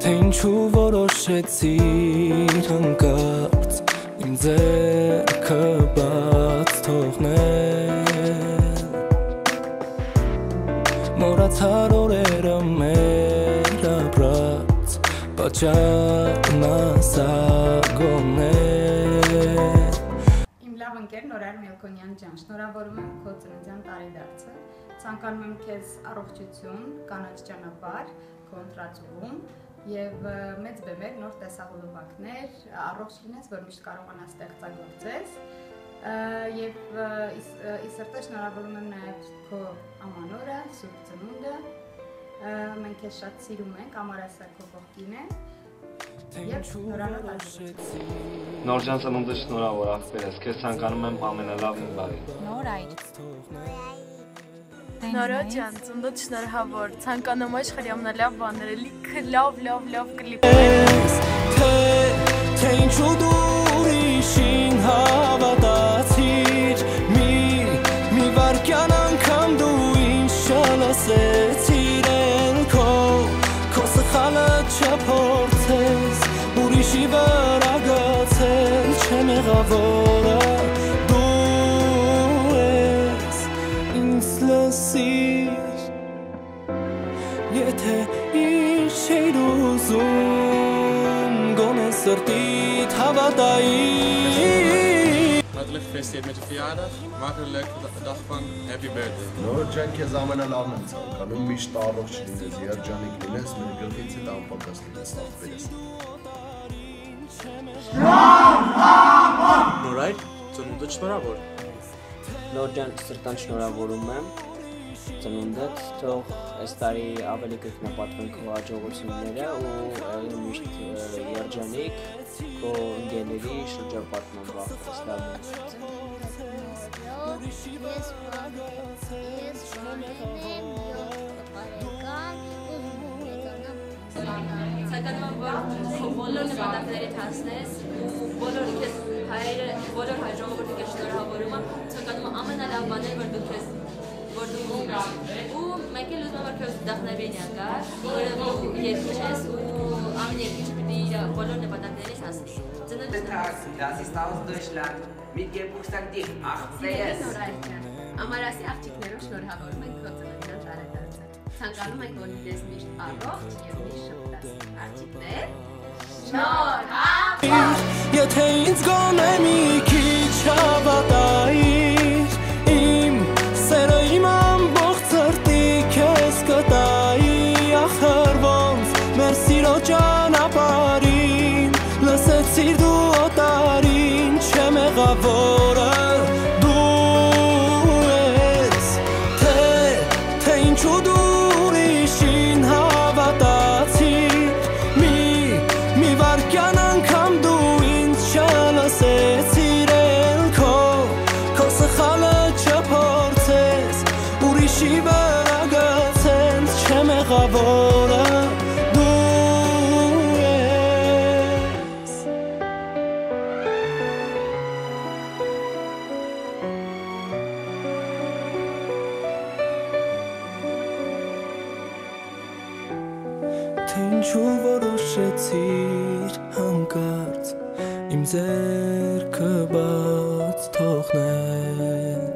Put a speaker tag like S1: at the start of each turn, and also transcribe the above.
S1: Թե ինչու որոշեցիր հանկարծ իմ ձեռքը բաց թողնել Մոռացար օրերը մեր ապրած Պատճառն ասագոներ
S2: Իմ լավ ընկեր Նորայր Մելքոնյան ջան, շնորհավորում եմ քո ծննդյան տարեդարձը Ցանկանում եմ քեզ առողջություն, կանաչ ճանապարհ, քո ընտրածուղում եւ մեծ բեմեր, նոր տեսահոլովակներ, առողջ լինես, որ միշտ կարողանաս ստեղծագործես եւ իսրտե շնորհավորում եմ նաեւ քո ամանորը, Սուրբ Ծնունդը մենք քեզ շատ սիրում ենք, ամառասա քո կողքին է եւ շնորհալով
S3: Նոր ջան ծնունդը շնորհավոր աղբերս, քեզ ցանկանում եմ ամենալավն ու բարի
S4: Նորայր
S5: Նորո ջան, ծննդդ շնորհավոր, ցանկանում աշխարհի ամենալավ բաները, լիքը լավ կլիպեր
S1: Թե ինչու դու ուրիշին հավատացիր Մի վարկյան անգամ դու ինչ չլսեցիր էլ Քո սխալը չփորձես ուրիշի վրա գցել Չեմ եղավորը Լսիր Եթե ինչ չէիր ուզում Գոնե սրտիդ հավատայի
S6: Hartelijk gefeliciteerd met je verjaardag. Maak er een leuke dag van. Happy birthday.
S7: Նոր ջան քեզ ամենալավն եմ ցանկանում միշտ առողջ լինես, երջանիկ լինես, մեր գլխից էլ անպակաս լինես աղբերս
S6: Նորայր, ծնունդդ շնորհավոր
S8: Նոր ջան սրտան շնորհավորում եմ ծնունդդ թող այս տարի ավելի կրկնապատվեն քո հաջողությունները ու միշտ երջանիկ քո ընկերների շրջապատման վախստանում
S9: Ցանկանում եմ որ քո բոլոր նպատակներիդ հասնես ու բոլոր քեզ հայերը բոլոր հայ ժողովուրդը քեզ շնորհավորում եմ ցանկանում եմ ամենալավ բաները որ դու քեզ որ դու ու մեկ էլ ուզում եմ որ քեզ վդախնավենյա կա որ երկիչ ես ու ամեն երկիչը պիտի իր բոլոր նպատակներիդ հասնի
S10: Das ist aus Deutschland mit Geburtstag Աղբերս
S9: Ամարասի աղջիկներով շնորհավորում ենք քո ծննդյան տարեդարձը ցանկանում ենք որ դες միշտ առողջ եւ միշտ շփոթած աղջիկներ Շնորհավոր
S1: Եթե ինձ գոնե մի քիչ հավատայիր Իմ սերը իմ ամբողջ սրտի քեզ կտայի Ախր ոնց մեր սիրո ճանապարհին Լսեցիր դու օտարին չեմ եղավորը Դու ես Թե ինչու դու ուրիշին հավատացիր Մի վարկյան անգամ դու ինձ չլսեցիր էլ Քո սխալը չփորձես ուրիշի վրա գցել Չեմ եղավորը Թե ինչու որոշեցիր հանկարծ իմ ձեռքը բաց թողնել